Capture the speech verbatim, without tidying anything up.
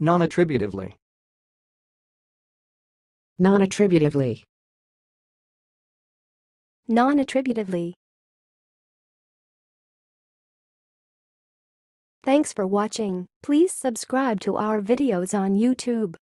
nonattributively, nonattributively, nonattributively. Thanks for watching. Please subscribe to our videos on YouTube.